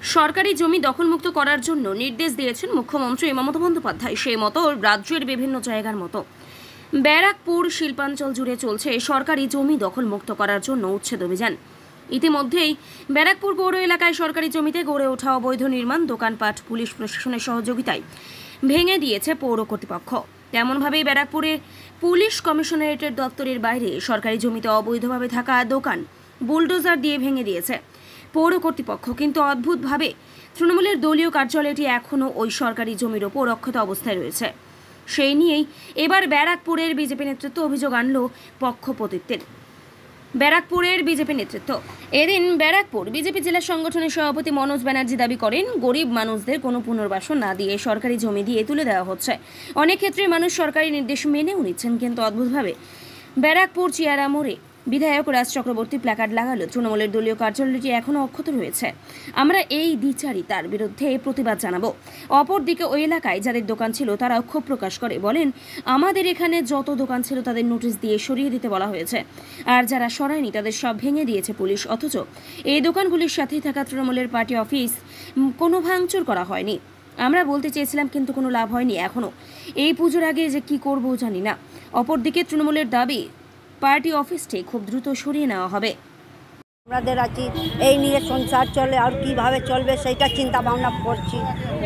সরকারি জমি দখলমুক্ত করার জন্য নির্দেশ দিয়েছেন মুখ্যমন্ত্রী মমতা বন্দ্যোপাধ্যায়। সেই মতো রাজ্যের বিভিন্ন জায়গার মতো ব্যারাকপুর শিল্পাঞ্চল জুড়ে চলছে সরকারি জমি দখলমুক্ত করার জন্য উচ্ছেদ অভিযান। ইতিমধ্যেই ব্যারাকপুর পৌর এলাকায় সরকারি জমিতে গড়ে ওঠা অবৈধ নির্মাণ দোকানপাট পুলিশ প্রশাসনের সহযোগিতায় ভেঙে দিয়েছে পৌর কর্তৃপক্ষ। তেমনভাবেই ব্যারাকপুরে পুলিশ কমিশনারেটের দপ্তরের বাইরে সরকারি জমিতে অবৈধভাবে থাকা দোকান বুলডোজার দিয়ে ভেঙে দিয়েছে পৌর কর্তৃপক্ষ। কিন্তু অদ্ভুতভাবে তৃণমূলের দলীয় কার্যালয়টি এখনও ওই সরকারি জমির ওপর অক্ষত অবস্থায় রয়েছে। সেই নিয়েই এবার ব্যারাকপুরের বিজেপি নেতৃত্ব অভিযোগ আনল পক্ষপাতিত্বের। ব্যারাকপুরের বিজেপি নেতৃত্ব এদিন ব্যারাকপুর বিজেপি জেলা সংগঠনের সভাপতি মনোজ ব্যানার্জি দাবি করেন, গরিব মানুষদের কোনো পুনর্বাসন না দিয়ে সরকারি জমি দিয়ে তুলে দেওয়া হচ্ছে। অনেক ক্ষেত্রে মানুষ সরকারি নির্দেশ মেনেও নিচ্ছেন, কিন্তু অদ্ভুতভাবে ব্যারাকপুর চিয়ারা মোড়ে বিধায়ক রাজ চক্রবর্তী প্ল্যাকার্ড লাগালো তৃণমূলের দলীয় কার্যালয়টি এখনও অক্ষত রয়েছে। আমরা এই দ্বিচারিতার বিরুদ্ধে প্রতিবাদ জানাবো। অপরদিকে ওই এলাকায় যাদের দোকান ছিল তারাও ক্ষোভ প্রকাশ করে বলেন, আমাদের এখানে যত দোকান ছিল তাদের নোটিশ দিয়ে সরিয়ে দিতে বলা হয়েছে, আর যারা সরায়নি তাদের সব ভেঙে দিয়েছে পুলিশ। অথচ এই দোকানগুলির সাথেই থাকা তৃণমূলের পার্টি অফিস কোনো ভাঙচুর করা হয়নি। আমরা বলতে চেয়েছিলাম, কিন্তু কোনো লাভ হয়নি। এখনও এই পুজোর আগে যে কি করবো জানি না। অপরদিকে তৃণমূলের দাবি পার্টি অফিসটি খুব দ্রুত সরিয়ে নেওয়া হবে। আমাদের আছি এই নিয়ে সংসার চলে, আর কিভাবে চলবে সেইটা চিন্তা ভাবনা করছি।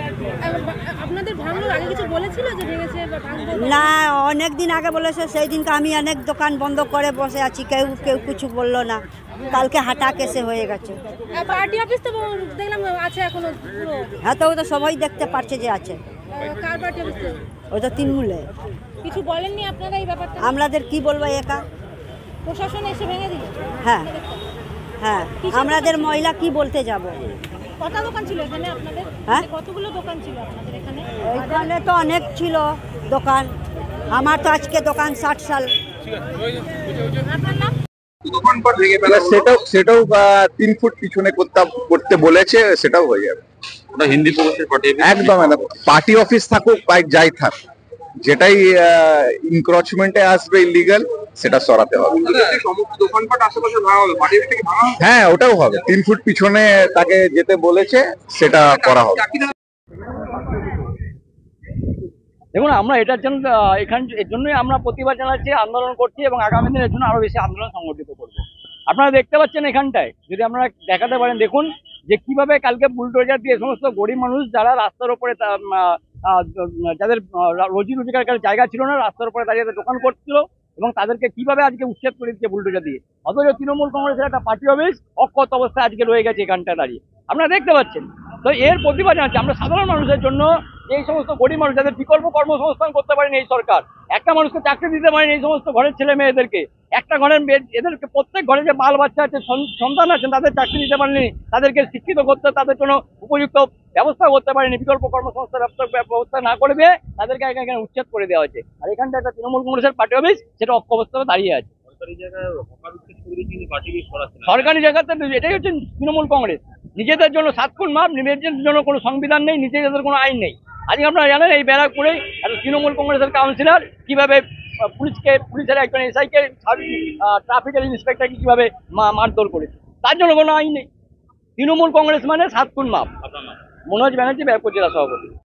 আপনাদের ভাঙনোর আগে কিছু বলেছিল যে ভেঙেছে বা ভাঙবে না, অনেক দিন আগে বলেছে। সেই দিনকে আমি অনেক দোকান বন্ধ করে বসে আছি, কেউ কেউ কিছু বললো না। কালকে হাঁটা কেসে হয়ে গেছে। পার্টি অফিস তো দেখলাম আছে এখনো পুরো। হ্যাঁ, তো ও তো সবাই দেখতে পারছে যে আছে। কার পার্টি অফিস? ওই তো তৃণমূলে। কিছু বলেননি আপনারা এই ব্যাপারটা? আমাদের কি বলবো, একা প্রশাসন এসে ভেঙে দিল? হ্যাঁ হ্যাঁ, আমাদের মহিলা কি বলতে যাব। কটা দোকান ছিল এখানে আপনাদের? হ্যাঁ, কতগুলো দোকান ছিল আপনাদের এখানে? এখানে তো অনেক ছিল দোকান। আমার তো আজকে দোকান 60 সাল। আপনার নাম? দোকানপাট ভেঙে ফেলা, সেটাও 3 ফুট পিছনে করতে বলেছে, সেটাও হয়ে যাবে। ওটা হিন্দি প্রবেশের পার্টি একদম পার্টি অফিস থাকুক বা যাই থাক, যেটাই ইনক্রচমেন্টে আসবে ইলিগাল, সেটা সরাতে হবে। সমস্ত দোকানপাট আশেপাশে ভাঙা হবে, পার্টি অফিসটা কি ভাঙা হবে? হ্যাঁ, ওটাও হবে। 3 ফুট পিছনে তাকে যেতে বলেছে, সেটা করা হবে। দেখুন, আমরা এটার জন্য এর জন্যই আমরা প্রতিবাদ জানাচ্ছি, আন্দোলন করছি এবং আগামী দিনে এর জন্য আরো বেশি আন্দোলন সংগঠিত করব। আপনারা দেখতে পাচ্ছেন এখানটায়, যদি আপনারা দেখাতে পারেন, দেখুন যে কিভাবে কালকে বুলডোজার দিয়ে সমস্ত গরিব মানুষ যারা রাস্তার উপরে যাদের রোজি রোজগার জায়গা ছিল না, রাস্তার উপরে দাঁড়িয়ে দোকান করছিল, এবং তাদেরকে কিভাবে আজকে উচ্ছেদ করে দিচ্ছে বুলডোজার দিয়ে। অথচ তৃণমূল কংগ্রেসের একটা পার্টি অফিস অক্ষত অবস্থায় আজকে রয়ে গেছে এখানটা দাঁড়িয়ে, আপনারা দেখতে পাচ্ছেন। তো এর প্রতিবাদ জানাচ্ছি আমরা সাধারণ মানুষের জন্য। এই সমস্ত গরিব মানুষ যাদের বিকল্প কর্মসংস্থান করতে পারেনি এই সরকার, একটা মানুষকে চাকরি দিতে পারেনি এই সমস্ত ঘরের ছেলে মেয়েদেরকে, একটা ঘরের এদেরকে প্রত্যেক ঘরে যে বাল বাচ্চা আছে, সন্তান আছেন, তাদের চাকরি দিতে পারেনি, তাদেরকে শিক্ষিত করতে, তাদের জন্য উপযুক্ত ব্যবস্থা করতে পারেনি, বিকল্প কর্মসংস্থান ব্যবস্থা না করে দিয়ে তাদেরকে এখানে উচ্ছেদ করে দেওয়া হয়েছে। আর এখানটা একটা তৃণমূল কংগ্রেসের পার্টি অফিস, সেটা অক্ষ অবস্থায় দাঁড়িয়ে আছে। সরকারি জায়গাতে এটাই হচ্ছে তৃণমূল কংগ্রেস। নিজেদের জন্য 7 খুন মাপ, নিজেদের জন্য কোনো সংবিধান নেই, নিজেদের কোনো আইন নেই। আজকে আপনারা জানেন এই ব্যারাকপুরে একটা তৃণমূল কংগ্রেসের কাউন্সিলর কিভাবে পুলিশের একজন এসআইকে, ট্রাফিকের ইন্সপেক্টরকে কিভাবে মারধর করেছে, তার জন্য কোনো আইন নেই। তৃণমূল কংগ্রেস মানে 7 খুন মাপ। মনোজ ব্যানার্জি, ব্যারাকপুর জেলা সভাপতি।